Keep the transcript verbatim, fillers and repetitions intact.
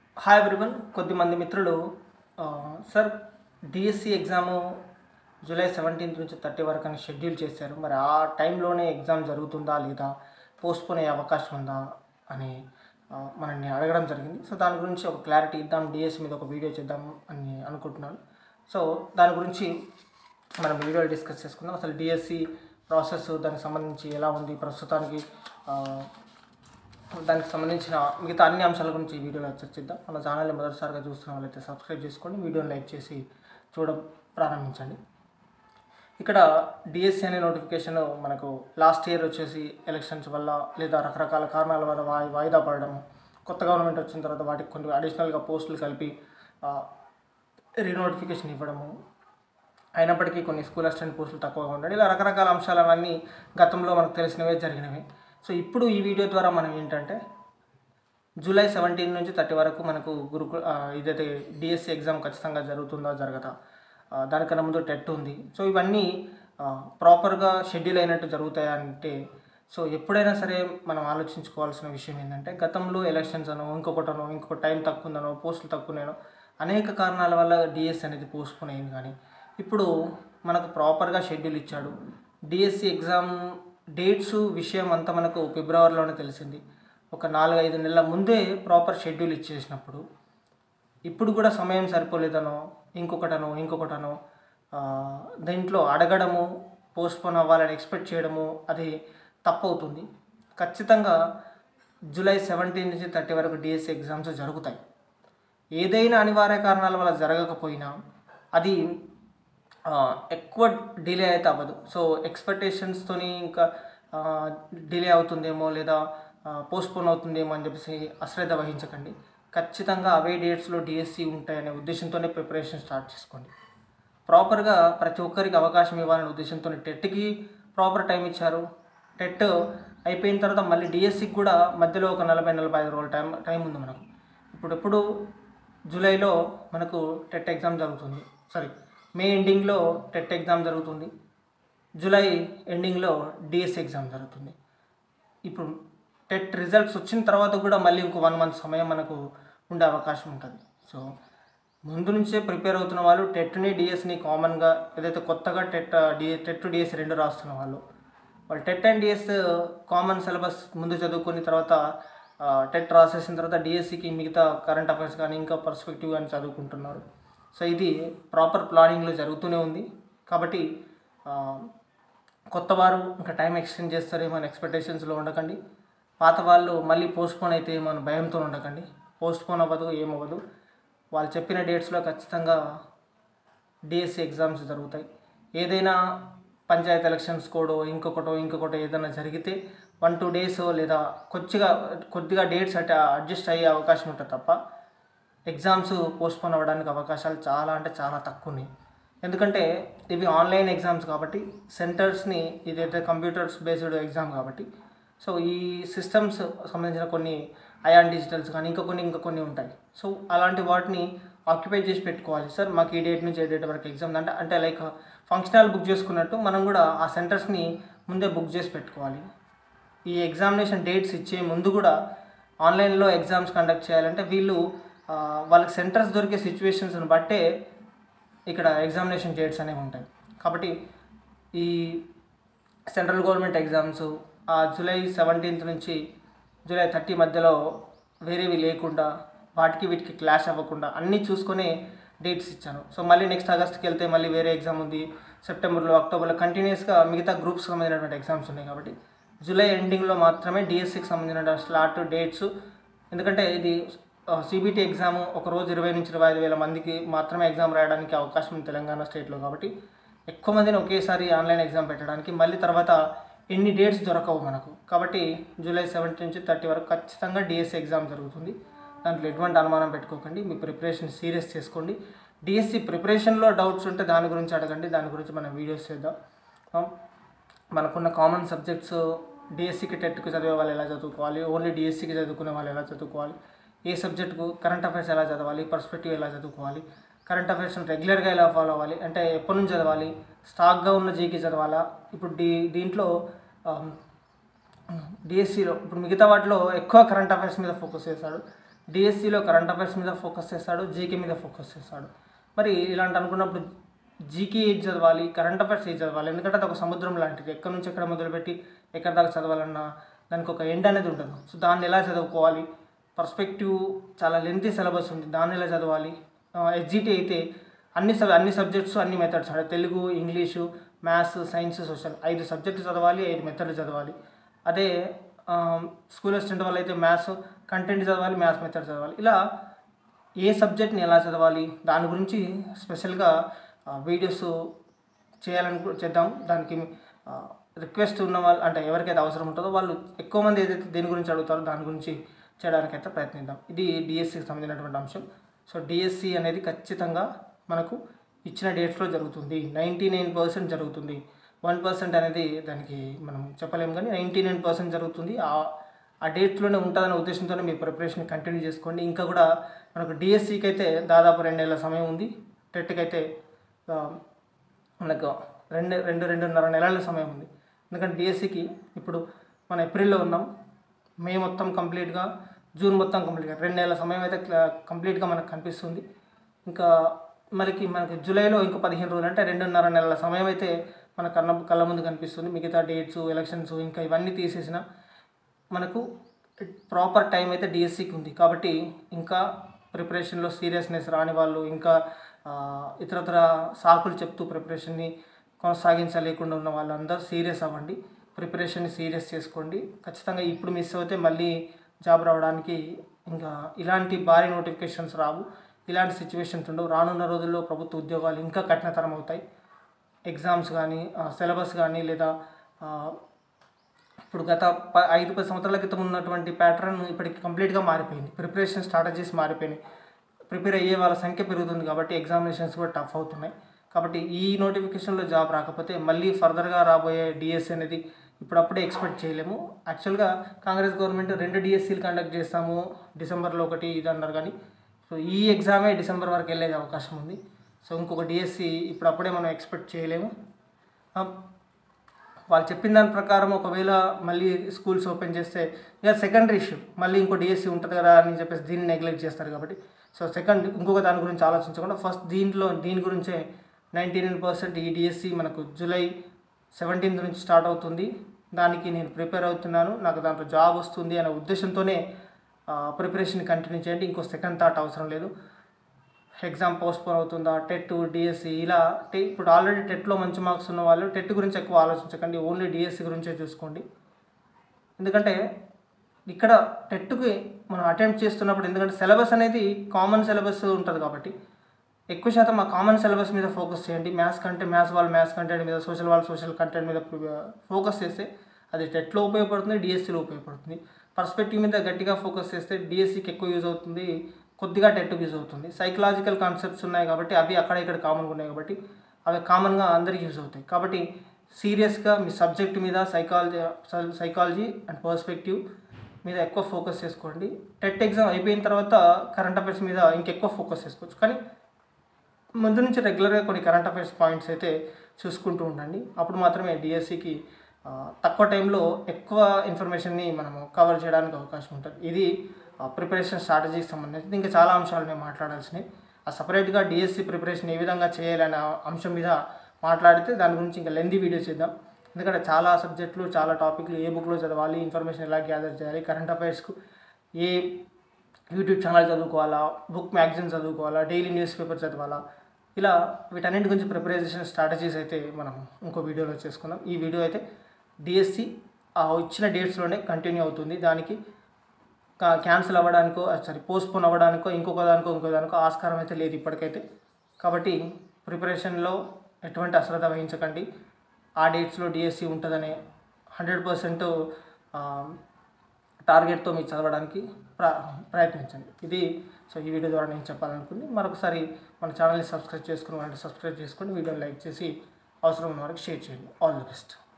Hi everyone. కొద్దిమంది మిత్రులు sir DSC exam July seventeenth నుంచి థర్టీ వరకు అని షెడ్యూల్ చేశారు. మరి ఆ టైంలోనే ఎగ్జామ్ జరుగుతుందా లేదా, పోస్ట్పోన్ అయ్యే అవకాశం ఉందా అని మనల్ని అడగడం జరిగింది. సో దాని గురించి ఒక క్లారిటీ ఇద్దాం, డిఎస్సి మీద ఒక వీడియో చేద్దాం అని అనుకుంటున్నాను. సో దాని గురించి మనం వీడియోలో డిస్కస్ చేసుకుందాం. అసలు డిఎస్సి ప్రాసెస్ దానికి సంబంధించి ఎలా ఉంది ప్రస్తుతానికి, దానికి సంబంధించిన మిగతా అన్ని అంశాల గురించి ఈ వీడియోలో చర్చిద్దాం. మన ఛానల్ని మొదటిసారిగా చూస్తున్న వాళ్ళైతే సబ్స్క్రైబ్ చేసుకోండి, వీడియోని లైక్ చేసి చూడ ప్రారంభించండి. ఇక్కడ డిఎస్సి అనే నోటిఫికేషన్ మనకు లాస్ట్ ఇయర్ వచ్చేసి ఎలక్షన్స్ వల్ల లేదా రకరకాల కారణాల వల్ల వాయి వాయిదా పడడం, కొత్త గవర్నమెంట్ వచ్చిన తర్వాత వాటికి కొన్ని అడిషనల్గా పోస్టులు కలిపి రీనోటిఫికేషన్ ఇవ్వడము, అయినప్పటికీ కొన్ని స్కూల్ అసిస్టెంట్ పోస్టులు తక్కువగా ఉండడం, ఇలా రకరకాల అంశాలన్నీ గతంలో మనకు తెలిసినవే జరిగినవి. సో ఇప్పుడు ఈ వీడియో ద్వారా మనం ఏంటంటే జూలై సెవెంటీన్ నుంచి థర్టీ వరకు మనకు గురుకు ఇదైతే డిఎస్సి ఎగ్జామ్ ఖచ్చితంగా జరుగుతుందా జరగదా, దానికన్నా ముందు టెట్ ఉంది. సో ఇవన్నీ ప్రాపర్గా షెడ్యూల్ అయినట్టు జరుగుతాయా అంటే, సో ఎప్పుడైనా సరే మనం ఆలోచించుకోవాల్సిన విషయం ఏంటంటే, గతంలో ఎలక్షన్స్ అనో ఇంకొకటనో ఇంకొక టైం తక్కువ ఉందనో పోస్టులు తక్కువనేనో అనేక కారణాల వల్ల డిఎస్సి అనేది పోస్ట్పోన్ అయింది. కానీ ఇప్పుడు మనకు ప్రాపర్గా షెడ్యూల్ ఇచ్చాడు. డిఎస్సి ఎగ్జామ్ డేట్స్ విషయం అంతా మనకు ఫిబ్రవరిలోనే తెలిసింది. ఒక నాలుగు ఐదు నెలల ముందే ప్రాపర్ షెడ్యూల్ ఇచ్చేసినప్పుడు ఇప్పుడు కూడా సమయం సరిపోలేదనో ఇంకొకటనో ఇంకొకటనో దీంట్లో అడగడము, పోస్ట్పోన్ అవ్వాలని ఎక్స్పెక్ట్ చేయడము అది తప్పవుతుంది. ఖచ్చితంగా జూలై సెవెంటీన్ నుంచి థర్టీ వరకు డిఎస్సి ఎగ్జామ్స్ జరుగుతాయి. ఏదైనా అనివార్య కారణాల వల్ల జరగకపోయినా అది ఎక్కువ డిలే అయితే అవ్వదు. సో ఎక్స్పెక్టేషన్స్తో ఇంకా డిలే అవుతుందేమో లేదా పోస్ట్పోన్ అవుతుందేమో అని చెప్పేసి అశ్రద్ధ వహించకండి. ఖచ్చితంగా అవే డేట్స్లో డిఎస్సి ఉంటాయనే ఉద్దేశంతోనే ప్రిపరేషన్ స్టార్ట్ చేసుకోండి. ప్రాపర్గా ప్రతి ఒక్కరికి అవకాశం ఇవ్వాలనే ఉద్దేశంతో టెట్కి ప్రాపర్ టైం ఇచ్చారు. టెట్ అయిపోయిన తర్వాత మళ్ళీ డిఎస్సికి కూడా మధ్యలో ఒక నలభై నలభై ఐదు రోజుల టైం టైం ఉంది మనకు. ఇప్పుడు ఎప్పుడు జూలైలో మనకు టెట్ ఎగ్జామ్ జరుగుతుంది, సారీ మే ఎండింగ్లో టెట్ ఎగ్జామ్ జరుగుతుంది, జూలై ఎండింగ్లో డిఎస్సి ఎగ్జామ్ జరుగుతుంది. ఇప్పుడు టెట్ రిజల్ట్స్ వచ్చిన తర్వాత కూడా మళ్ళీ ఇంకో వన్ మంత్ సమయం మనకు ఉండే అవకాశం ఉంటుంది. సో ముందు నుంచే ప్రిపేర్ అవుతున్న వాళ్ళు టెట్ని డిఎస్ని కామన్గా ఏదైతే కొత్తగా టెట్ డి టెట్ డిఎస్సి రెండు రాస్తున్న వాళ్ళు వాళ్ళు TET and DS common syllabus ముందు చదువుకుని తర్వాత టెట్ రాసేసిన తర్వాత డిఎస్సికి మిగతా కరెంట్ అఫైర్స్ కానీ ఇంకా పర్స్పెక్టివ్ కానీ చదువుకుంటున్నారు. సో ఇది ప్రాపర్ ప్లానింగ్లో జరుగుతూనే ఉంది. కాబట్టి కొత్త వారు ఇంకా టైం ఎక్స్టెండ్ చేస్తారేమో అని ఎక్స్పెక్టేషన్స్లో ఉండకండి. పాత వాళ్ళు మళ్ళీ పోస్ట్పోన్ అయితే ఏమో అని భయంతో ఉండకండి. పోస్ట్పోన్ అవ్వదు, ఏమవ్వదు. వాళ్ళు చెప్పిన డేట్స్లో ఖచ్చితంగా డిఎస్సి ఎగ్జామ్స్ జరుగుతాయి. ఏదైనా పంచాయత్ ఎలక్షన్స్ కోడో ఇంకొకటో ఇంకొకటో ఏదైనా జరిగితే వన్ టూ డేస్ లేదా కొద్దిగా కొద్దిగా డేట్స్ అట్ అడ్జస్ట్ అయ్యే అవకాశం ఉంటుంది తప్ప ఎగ్జామ్స్ పోస్ట్పోన్ అవ్వడానికి అవకాశాలు చాలా అంటే చాలా తక్కువ ఉన్నాయి. ఎందుకంటే ఇవి ఆన్లైన్ ఎగ్జామ్స్ కాబట్టి సెంటర్స్ని, ఇదైతే కంప్యూటర్స్ బేస్డ్ ఎగ్జామ్ కాబట్టి సో ఈ సిస్టమ్స్ సంబంధించిన కొన్ని అయాన్ డిజిటల్స్ కానీ ఇంకా కొన్ని ఇంకా కొన్ని ఉంటాయి. సో అలాంటి వాటిని ఆక్యుపై చేసి పెట్టుకోవాలి. సార్ మాకు ఈ డేట్ నుంచి ఏ డేట్ వరకు ఎగ్జామ్ అంటే అంటే లైక్ ఫంక్షన్ హాల్ బుక్ చేసుకున్నట్టు మనం కూడా ఆ సెంటర్స్ని ముందే బుక్ చేసి పెట్టుకోవాలి. ఈ ఎగ్జామినేషన్ డేట్స్ ఇచ్చే ముందు కూడా ఆన్లైన్లో ఎగ్జామ్స్ కండక్ట్ చేయాలంటే వీళ్ళు వాళ్ళకి సెంటర్స్ దొరికే సిచ్యువేషన్స్ని బట్టే ఇక్కడ ఎగ్జామినేషన్ డేట్స్ అనేవి ఉంటాయి. కాబట్టి ఈ సెంట్రల్ గవర్నమెంట్ ఎగ్జామ్స్ ఆ జూలై సెవెంటీన్త్ నుంచి జూలై థర్టీ మధ్యలో వేరేవి లేకుండా వాటికి వీటికి క్లాష్ అవ్వకుండా అన్నీ చూసుకొని డేట్స్ ఇచ్చాను. సో మళ్ళీ నెక్స్ట్ ఆగస్ట్కి వెళ్తే మళ్ళీ వేరే ఎగ్జామ్ ఉంది, సెప్టెంబర్లో అక్టోబర్లో కంటిన్యూస్గా మిగతా గ్రూప్స్కి సంబంధించినటువంటి ఎగ్జామ్స్ ఉన్నాయి. కాబట్టి జూలై ఎండింగ్లో మాత్రమే డిఎస్సికి సంబంధించిన స్లాట్ డేట్స్, ఎందుకంటే ఇది సిబిటి ఎగ్జామ్ ఒకరోజు ఇరవై నుంచి ఇరవై ఐదు వేల మందికి మాత్రమే ఎగ్జామ్ రాయడానికి అవకాశం ఉంది తెలంగాణ స్టేట్లో. కాబట్టి ఎక్కువ మందిని ఒకేసారి ఆన్లైన్ ఎగ్జామ్ పెట్టడానికి మళ్ళీ తర్వాత ఎన్ని డేట్స్ దొరకవు మనకు. కాబట్టి జూలై సెవెంటీన్ నుంచి థర్టీ వరకు ఖచ్చితంగా డిఎస్సి ఎగ్జామ్ జరుగుతుంది. దాంట్లో ఎటువంటి అనుమానం పెట్టుకోకండి. మీ ప్రిపరేషన్ సీరియస్ చేసుకోండి. డిఎస్సి ప్రిపరేషన్లో డౌట్స్ ఉంటే దాని గురించి అడగండి, దాని గురించి మనం వీడియోస్ చేద్దాం. మనకున్న కామన్ సబ్జెక్ట్స్ డిఎస్సికి టెట్కి చదివే వాళ్ళు ఎలా చదువుకోవాలి, ఓన్లీ డిఎస్సికి చదువుకునే వాళ్ళు ఎలా చదువుకోవాలి, ఏ సబ్జెక్టుకు కరెంట్ అఫైర్స్ ఎలా చదవాలి, పర్స్పెక్టివ్ ఎలా చదువుకోవాలి, కరెంట్ అఫైర్స్ని రెగ్యులర్గా ఎలా ఫాలో అవ్వాలి, అంటే ఎప్పటి నుంచి చదవాలి, స్టాక్గా ఉన్న జీకే చదవాలా. ఇప్పుడు దీ దీంట్లో డిఎస్సిలో ఇప్పుడు మిగతా వాటిలో ఎక్కువ కరెంట్ అఫైర్స్ మీద ఫోకస్ చేశాడు. డిఎస్సిలో కరెంట్ అఫైర్స్ మీద ఫోకస్ చేస్తాడు, జీకే మీద ఫోకస్ చేస్తాడు. మరి ఇలాంటి అనుకున్నప్పుడు జీకే ఏది చదవాలి, కరెంట్ అఫైర్స్ ఏది చదవాలి? ఎందుకంటే అది ఒక సముద్రం లాంటిది. ఎక్కడి నుంచి ఎక్కడ మొదలుపెట్టి ఎక్కడి దాకా చదవాలన్నా దానికి ఒక ఎండ్ అనేది ఉంటుంది. సో దాన్ని ఎలా చదువుకోవాలి? పర్స్పెక్టివ్ చాలా లెంతీ సిలబస్ ఉంది, దాన్ని ఎలా చదవాలి? ఎస్జిటి అయితే అన్ని సబ్ అన్ని సబ్జెక్ట్స్ అన్ని మెథడ్స్ అంటే Telugu, English, maths, science, social ఐదు సబ్జెక్టులు చదవాలి, ఐదు మెథడ్లు చదవాలి. అదే స్కూల్ అసిస్టెంట్ వాళ్ళు అయితే మ్యాథ్స్ కంటెంట్ చదవాలి, మ్యాథ్స్ మెథడ్ చదవాలి. ఇలా ఏ సబ్జెక్ట్ని ఎలా చదవాలి దాని గురించి స్పెషల్గా వీడియోస్ చేయాలనుకు చేద్దాం. దానికి రిక్వెస్ట్ ఉన్న వాళ్ళు అంటే ఎవరికైతే అవసరం ఉంటుందో వాళ్ళు ఎక్కువ మంది ఏదైతే దేని గురించి అడుగుతారో దాని గురించి చేయడానికైతే ప్రయత్నిద్దాం. ఇది డిఎస్సికి సంబంధించినటువంటి అంశం. సో డిఎస్సి అనేది ఖచ్చితంగా మనకు ఇచ్చిన డేట్స్లో జరుగుతుంది. నైంటీ నైన్ పర్సెంట్ జరుగుతుంది. వన్ పర్సెంట్ అనేది దానికి మనం చెప్పలేము, కానీ నైంటీ నైన్ పర్సెంట్ జరుగుతుంది. ఆ డేట్లోనే ఉంటుందనే ఉద్దేశంతోనే మీ ప్రిపరేషన్ కంటిన్యూ చేసుకోండి. ఇంకా కూడా మనకు డిఎస్సికి అయితే దాదాపు రెండేళ్ల సమయం ఉంది. టెట్కి అయితే మనకు రెండు రెండు రెండున్నర నెలల సమయం ఉంది. ఎందుకంటే డిఎస్సికి ఇప్పుడు మనం ఏప్రిల్లో ఉన్నాం, మే మొత్తం కంప్లీట్గా, జూన్ మొత్తం కంప్లీట్గా రెండు నెలల సమయం అయితే కంప్లీట్గా మనకు కనిపిస్తుంది. ఇంకా మనకి మనకి జూలైలో ఇంకో పదిహేను రోజులు అంటే రెండున్నర నెలల సమయం అయితే మన కళ్ళ కళ్ళ ముందు కనిపిస్తుంది. మిగతా డేట్స్, ఎలక్షన్స్ ఇంకా ఇవన్నీ తీసేసిన మనకు ప్రాపర్ టైం అయితే డిఎస్సికి ఉంది. కాబట్టి ఇంకా ప్రిపరేషన్లో సీరియస్నెస్ రాని వాళ్ళు, ఇంకా ఇతరతర సాకులు చెప్తూ ప్రిపరేషన్ని కొనసాగించలేకుండా ఉన్న వాళ్ళందరూ సీరియస్ అవ్వండి, ప్రిపరేషన్ని సీరియస్ చేసుకోండి. ఖచ్చితంగా ఇప్పుడు మిస్ అవుతే మళ్ళీ జాబ్ రావడానికి ఇంకా ఇలాంటి భారీ నోటిఫికేషన్స్ రావు, ఇలాంటి సిచ్యువేషన్స్ ఉండవు. రానున్న రోజుల్లో ప్రభుత్వ ఉద్యోగాలు ఇంకా కఠినతరం అవుతాయి. ఎగ్జామ్స్ కానీ, సిలబస్ కానీ, లేదా ఇప్పుడు గత ప ఐదు పది సంవత్సరాల క్రితం ఉన్నటువంటి ప్యాటర్న్ ఇప్పటికి కంప్లీట్గా మారిపోయింది. ప్రిపరేషన్ స్ట్రాటజీస్ మారిపోయినాయి. ప్రిపేర్ అయ్యే వాళ్ళ సంఖ్య పెరుగుతుంది కాబట్టి ఎగ్జామినేషన్స్ కూడా టఫ్ అవుతున్నాయి. కాబట్టి ఈ నోటిఫికేషన్లో జాబ్ రాకపోతే మళ్ళీ ఫర్దర్గా రాబోయే డిఎస్సి అనేది ఇప్పుడప్పుడే ఎక్స్పెక్ట్ చేయలేము. యాక్చువల్గా కాంగ్రెస్ గవర్నమెంట్ రెండు డిఎస్సీలు కండక్ట్ చేస్తాము, డిసెంబర్లో ఒకటి ఇది అన్నారు, కానీ సో ఈ ఎగ్జామే డిసెంబర్ వరకు వెళ్ళే అవకాశం ఉంది. సో ఇంకొక డిఎస్సి ఇప్పుడప్పుడే మనం ఎక్స్పెక్ట్ చేయలేము. వాళ్ళు చెప్పిన దాని ప్రకారం ఒకవేళ మళ్ళీ స్కూల్స్ ఓపెన్ చేస్తే ఇక సెకండరీ ఇష్యూ మళ్ళీ ఇంకో డిఎస్సి ఉంటుంది కదా అని చెప్పేసి దీన్ని నెగ్లెక్ట్ చేస్తారు. కాబట్టి సో సెకండ్ ఇంకొక దాని గురించి ఆలోచించకుండా ఫస్ట్ దీంట్లో దీని గురించే నైంటీ నైన్ పర్సెంట్ ఈ డిఎస్సి మనకు జూలై సెవెంటీన్త్ నుంచి స్టార్ట్ అవుతుంది. దానికి నేను ప్రిపేర్ అవుతున్నాను, నాకు దాంట్లో జాబ్ వస్తుంది అనే ఉద్దేశంతోనే ప్రిపరేషన్ కంటిన్యూ చేయండి. ఇంకో సెకండ్ థాట్ అవసరం లేదు. ఎగ్జామ్ పోస్ట్పోన్ అవుతుందా, టెట్, డిఎస్సి ఇలా టే ఇప్పుడు ఆల్రెడీ టెట్లో మంచి మార్క్స్ ఉన్న వాళ్ళు టెట్ గురించి ఎక్కువ ఆలోచించకండి, ఓన్లీ డిఎస్సి గురించే చూసుకోండి. ఎందుకంటే ఇక్కడ టెట్కి మనం అటెంప్ట్ చేస్తున్నప్పుడు ఎందుకంటే సిలబస్ అనేది కామన్ సిలబస్ ఉంటుంది కాబట్టి ఎక్కువ శాతం ఆ కామన్ సిలబస్ మీద ఫోకస్ చేయండి. మ్యాథ్స్ కంటే మ్యాథ్స్ వాళ్ళు మ్యాథ్స్ కంటెంట్ మీద, సోషల్ వాళ్ళు సోషల్ కంటెంట్ మీద ఫోకస్ చేస్తే అది టెట్లో ఉపయోగపడుతుంది, డిఎస్సిలో ఉపయోగపడుతుంది. పర్స్పెక్టివ్ మీద గట్టిగా ఫోకస్ చేస్తే డిఎస్సికి ఎక్కువ యూజ్ అవుతుంది, కొద్దిగా టెట్కి యూజ్ అవుతుంది. సైకలాజికల్ కాన్సెప్ట్స్ ఉన్నాయి కాబట్టి అవి అక్కడ ఇక్కడ కామన్గా ఉన్నాయి కాబట్టి అవి కామన్గా అందరికీ యూజ్ అవుతాయి. కాబట్టి సీరియస్గా మీ సబ్జెక్ట్ మీద సైకాలజీ సైకాలజీ అండ్ పర్స్పెక్టివ్ మీద ఎక్కువ ఫోకస్ చేసుకోండి. టెట్ ఎగ్జామ్ అయిపోయిన తర్వాత కరెంట్ అఫైర్స్ మీద ఇంకెక్కువ ఫోకస్ చేసుకోవచ్చు, కానీ ముందు నుంచి రెగ్యులర్గా కొన్ని కరెంట్ అఫైర్స్ పాయింట్స్ అయితే చూసుకుంటూ ఉండండి. అప్పుడు మాత్రమే డిఎస్సికి తక్కువ టైంలో ఎక్కువ ఇన్ఫర్మేషన్ని మనము కవర్ చేయడానికి అవకాశం ఉంటుంది. ఇది ప్రిపరేషన్ స్ట్రాటజీకి సంబంధించి ఇంకా చాలా అంశాలు నేను మాట్లాడాల్సినవి. ఆ సపరేట్గా డిఎస్సి ప్రిపరేషన్ ఏ విధంగా చేయాలనే అంశం మీద మాట్లాడితే దాని గురించి ఇంకా లెందీ వీడియో చేద్దాం. ఎందుకంటే చాలా సబ్జెక్టులు, చాలా టాపిక్లు ఏ బుక్లో చదవాలి, ఇన్ఫర్మేషన్ ఎలా గ్యాదర్ చేయాలి, కరెంట్ అఫైర్స్కు ఏ యూట్యూబ్ ఛానల్ చదువుకోవాలా, బుక్ మ్యాగజైన్ చదువుకోవాలా, డైలీ న్యూస్ పేపర్ చదవాలా, ఇలా వీటన్నింటి గురించి ప్రిపరేషన్ స్ట్రాటజీస్ అయితే మనం ఇంకో వీడియోలో చేసుకుందాం. ఈ వీడియో అయితే డిఎస్సి ఇచ్చిన డేట్స్లోనే కంటిన్యూ అవుతుంది. దానికి క్యాన్సిల్ అవ్వడానికో సారీ పోస్ట్పోన్ అవ్వడానికో ఇంకొక దానికో ఇంకో దానికో ఆస్కారం అయితే లేదు ఇప్పటికైతే. కాబట్టి ప్రిపరేషన్లో ఎటువంటి అశ్రద్ధ వహించకండి. ఆ డేట్స్లో డిఎస్సి ఉంటుందనే హండ్రెడ్ పర్సెంట్ టార్గెట్తో మీరు చదవడానికి ప్ర ప్రయత్నించండి. ఇది సో ఈ వీడియో ద్వారా నేను చెప్పాలనుకుంది. మరొకసారి మన ఛానల్ని సబ్స్క్రైబ్ చేసుకుని వాళ్ళని సబ్స్క్రైబ్ చేసుకొని వీడియోని లైక్ చేసి అవసరం ఉన్న వారికి షేర్ చేయండి. All the best.